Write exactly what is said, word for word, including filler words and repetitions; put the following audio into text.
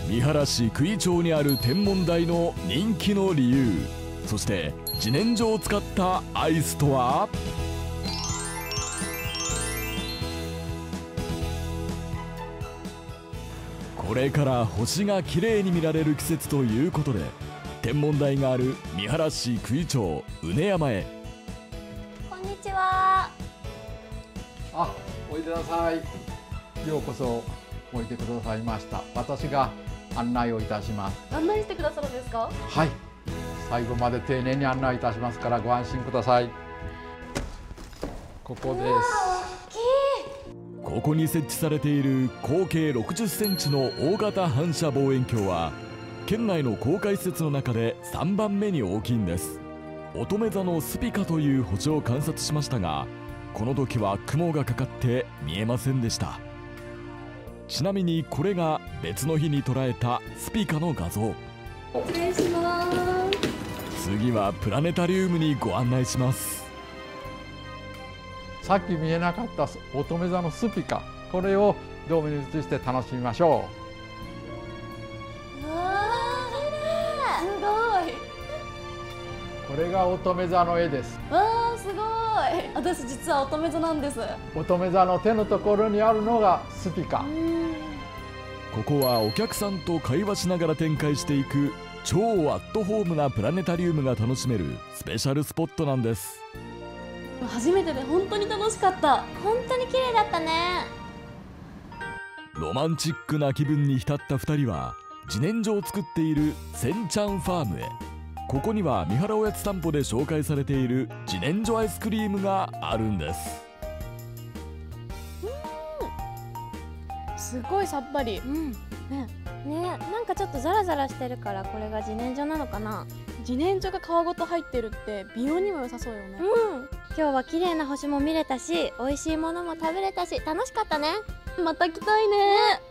三原市九井町にある天文台の人気の理由、そして自然薯を使ったアイスとは？これから星がきれいに見られる季節ということで、天文台がある三原市九井町畝山へ。 こんにちは。 あ、おいでなさい。ようこそおいでくださいました。私が案内をいたします。 案内してくださるんですか？ はい、最後まで丁寧に案内いたしますからご安心ください。ここです。 ここに設置されている口径ろくじゅっセンチの大型反射望遠鏡は県内の公開施設の中でさんばんめに大きいんです。乙女座のスピカという星を観察しましたが、この時は雲がかかって見えませんでした。ちなみにこれが別の日に捉えたスピカの画像。 失礼します。 次はプラネタリウムにご案内します。 さっき見えなかった乙女座のスピカ、これをドームに移して楽しみましょう。うわー、すごい。 う。これが乙女座の絵です。 わー、すごい。私実は乙女座なんです。 乙女座の手のところにあるのがスピカ。 ここはお客さんと会話しながら展開していく超アットホームなプラネタリウムが楽しめるスペシャルスポットなんです。 初めてで本当に楽しかった。本当に綺麗だったね。 ロマンチックな気分に浸ったふたりは自然薯を作っているせんちゃんファームへ。ここには三原おやつ散歩で紹介されている自然薯アイスクリームがあるんです。 すごいさっぱり。 うんねね、なんかちょっとザラザラしてるから、これが自然薯なのかな。 自然薯が皮ごと入ってるって美容にも良さそうよね。 うん、今日は綺麗な星も見れたし、美味しいものも食べれたし、楽しかったね。 また来たいね。